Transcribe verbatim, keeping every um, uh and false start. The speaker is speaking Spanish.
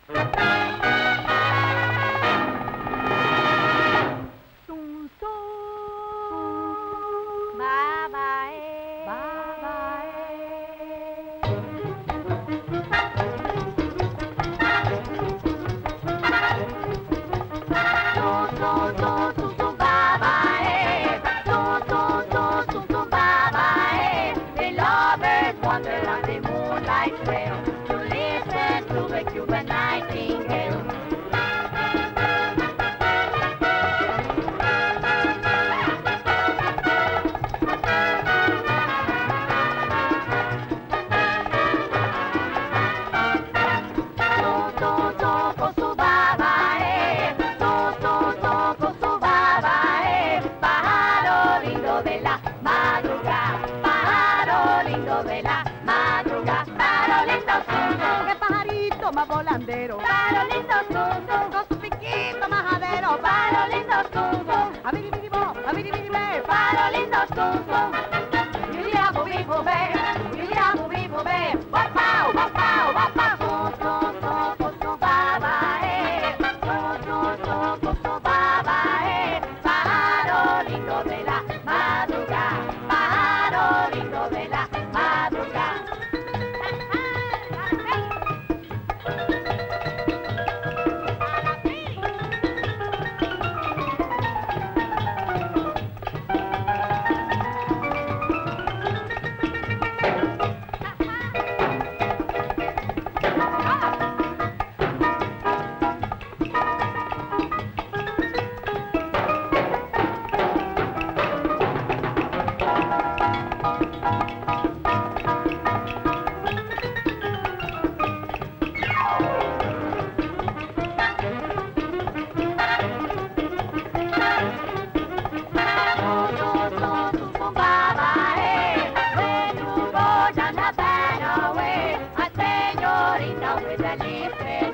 Más volandero, pájaro lindo, zum, zum, con su piquito majadero, pájaro lindo, zum, zum, a biri biri bo, a biri biri be, pájaro lindo, zum, zum, bibia bubi bube, bibia bubi bube, wapau, wapau, wapau, zum, zum, zum, con su baba, eh, zum, zum, zum, con su baba, eh, pájaro lindo de la madrugada, pájaro lindo de la madrugada. With a leaf